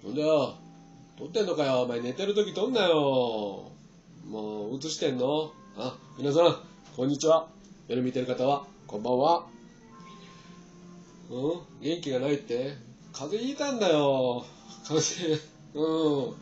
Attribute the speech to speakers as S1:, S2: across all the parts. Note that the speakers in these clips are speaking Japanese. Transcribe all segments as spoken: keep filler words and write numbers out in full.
S1: なんだよ。撮ってんのかよ。お前寝てるとき撮んなよ。もう映してんの？あ、皆さん、こんにちは。夜見てる方は、こんばんは。うん？元気がないって？風邪ひいたんだよ。風邪、うん。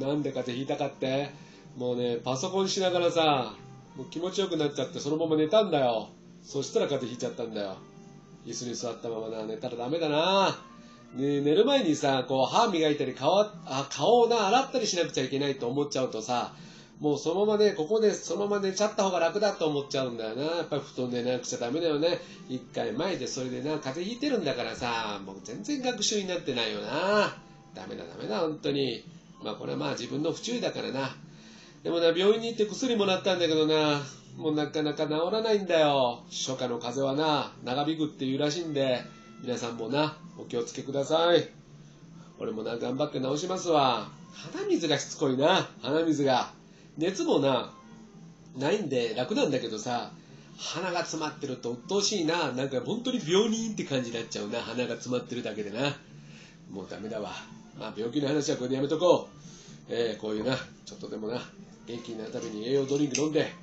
S1: なんで風邪ひいたかって？もうね、パソコンしながらさ、もう気持ちよくなっちゃってそのまま寝たんだよ。そしたら風邪ひいちゃったんだよ。椅子に座ったままな、寝たらダメだな。ね、寝る前にさ、こう歯磨いたり顔、あ、顔をな、洗ったりしなくちゃいけないと思っちゃうとさ、もうそのままね、ここでそのまま寝ちゃった方が楽だと思っちゃうんだよな。やっぱり布団で寝なくちゃダメだよね。一回前でそれでな、風邪ひいてるんだからさ、もう全然学習になってないよな。ダメだダメだ、本当に。まあこれはまあ自分の不注意だからな。でもな、病院に行って薬もらったんだけどな、もうなかなか治らないんだよ。初夏の風邪はな、長引くっていうらしいんで、皆さんもな、お気をつけください。俺もな、頑張って治しますわ。鼻水がしつこいな、鼻水が。熱もな、ないんで楽なんだけどさ、鼻が詰まってると鬱陶しいな。なんか本当に病人って感じになっちゃうな、鼻が詰まってるだけでな。もうダメだわ。まあ病気の話はこれでやめとこう。えー、こういうな、ちょっとでもな、元気になるために栄養ドリンク飲んで、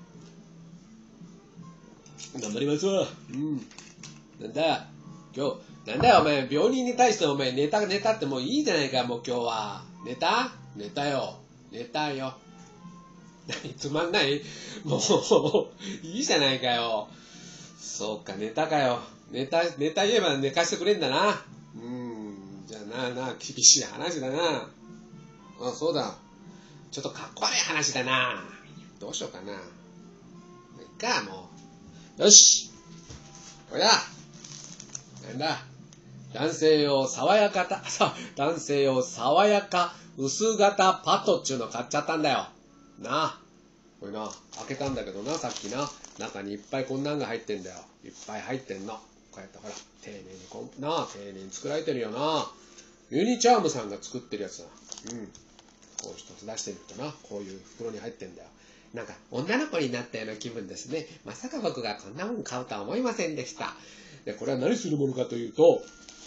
S1: 頑張りますわ。うん。なんだ、今日、なんだよお前、病人に対してお前、寝た、寝たってもういいじゃないか、もう今日は。寝た？寝たよ。寝たよ。何、つまんない？もう、いいじゃないかよ。そうか、寝たかよ。寝た、寝た言えば寝かしてくれんだな。うん、じゃあな、な、厳しい話だな。あ、そうだ。ちょっとかっこ悪い話だな。どうしようかな。いっか、もう。よし。これだ。なんだ。男性用爽やかた、さ、男性用爽やか薄型パトっちゅうの買っちゃったんだよ。なあ。これな、開けたんだけどな、さっきな。中にいっぱいこんなんが入ってんだよ。いっぱい入ってんの。こうやってほら、丁寧にこんな、丁寧に作られてるよな。ユニチャームさんが作ってるやつだ。うん。こう一つ出してみるとな、こういう袋に入ってんだよ。なんか女の子になったような気分ですね。まさか僕がこんなもん買うとは思いませんでした。で、これは何するものかというと、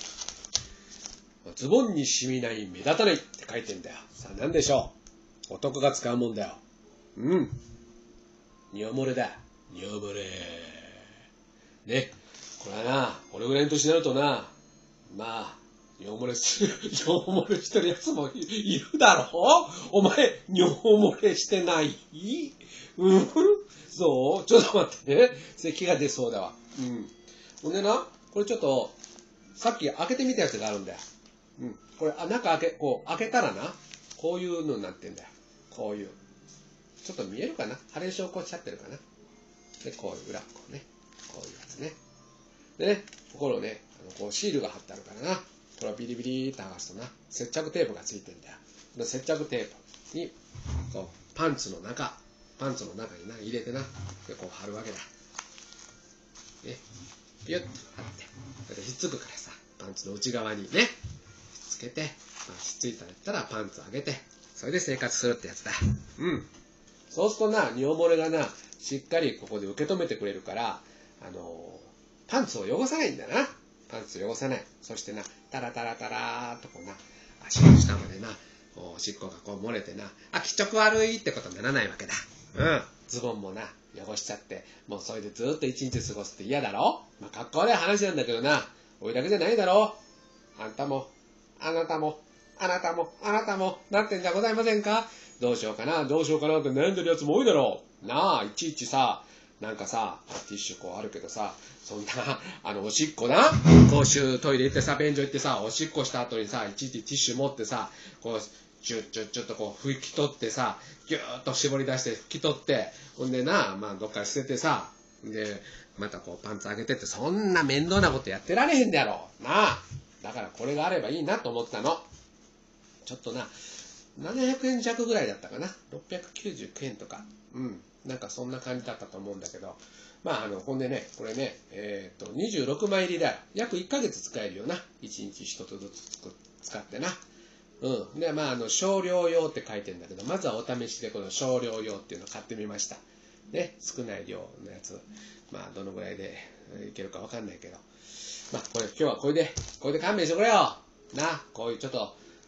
S1: ズボンに染みない目立たないって書いてんだよ。さあ何でしょう。男が使うもんだよ。うん。尿漏れだ。尿漏れ。ね。これはな、俺ぐらいの年になるとな、まあ、尿漏れする、尿漏れしてるやつもいるだろ？お前、尿漏れしてない？うん？そう？ちょっと待ってね。咳が出そうだわ。うん。ほんでな、これちょっと、さっき開けてみたやつがあるんだよ。うん。これ、あ、中開け、こう、開けたらな、こういうのになってんだよ。こういう。ちょっと見えるかな？ハレーションこうしちゃってるかな？で、こういう裏、こうね。こういうやつね。でね、ここのね、あのこうシールが貼ってあるからな。これをビリビリって剥がすとな、接着テープがついてんだよ。で接着テープに、こう、パンツの中、パンツの中にな、入れてな、で、こう貼るわけだ。ね。ピュッと貼って。それでひっつくからさ、パンツの内側にね、ひっつけて、まあ、ひっついたらったらパンツを上げて、それで生活するってやつだ。うん。そうするとな、尿漏れがな、しっかりここで受け止めてくれるから、あのー、パンツを汚さないんだな。パンツを汚さない。そしてな、タラタラタラーっとこうな、足の下までな、おしっこがこう漏れてな、あ、気色悪いってことにならないわけだ。うん。ズボンもな、汚しちゃって、もうそれでずっと一日過ごすって嫌だろ？まあ、かっこ悪い話なんだけどな、おいだけじゃないだろ？あんたも、あなたも、あなたも、あなたも、なってんじゃございませんか？どうしようかな、どうしようかなって悩んでるやつも多いだろう。なあ、いちいちさ、なんかさ、ティッシュこうあるけどさ、そんな、あの、おしっこな、公衆トイレ行ってさ、便所行ってさ、おしっこした後にさ、いちいちティッシュ持ってさ、こう、ちょ、ちょ、ちょっとこう、拭き取ってさ、ぎゅーっと絞り出して拭き取って、ほんでな、まあ、どっか捨ててさ、で、またこう、パンツ上げてって、そんな面倒なことやってられへんだろ。なあ。だからこれがあればいいなと思ったの。ちょっとな、ななひゃくえん弱ぐらいだったかな。ろっぴゃくきゅうじゅうきゅうえんとか。うん。なんかそんな感じだったと思うんだけど。まあ、あの、ほんでね、これね、えっと、にじゅうろくまい入りだよ。約いっかげつ使えるよな。いちにちひとつずつ使ってな。うん。で、まあ、あの、少量用って書いてるんだけど、まずはお試しでこの少量用っていうのを買ってみました。ね、少ない量のやつ。まあ、どのぐらいでいけるかわかんないけど。まあ、これ、今日はこれで、これで勘弁してくれよ。な、こういうちょっと、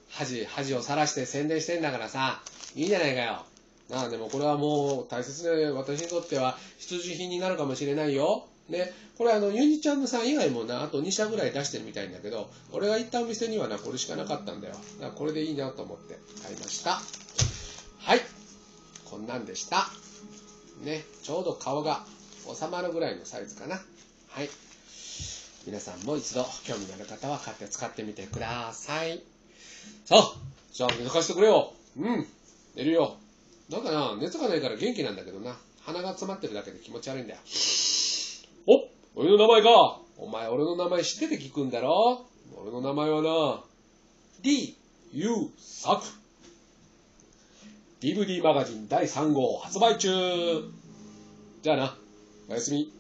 S1: 恥、恥をさらして宣伝してんだからさ、いいじゃないかよ。なあ、でもこれはもう大切で、私にとっては必需品になるかもしれないよ。ね。これあの、ユニチャンさん以外もな、あとにしゃぐらい出してるみたいんだけど、俺が行ったお店にはな、これしかなかったんだよ。だからこれでいいなと思って買いました。はい。こんなんでした。ね。ちょうど顔が収まるぐらいのサイズかな。はい。皆さんも一度興味のある方は買って使ってみてください。さあ、じゃあ寝かしてくれよ。うん、寝るよ。なんかな、熱がないから元気なんだけどな。鼻が詰まってるだけで気持ち悪いんだよ。お、俺の名前か。お前俺の名前知ってて聞くんだろ。俺の名前はな、李優作。ディーブイディー マガジンだいさんごう発売中。じゃあな、おやすみ。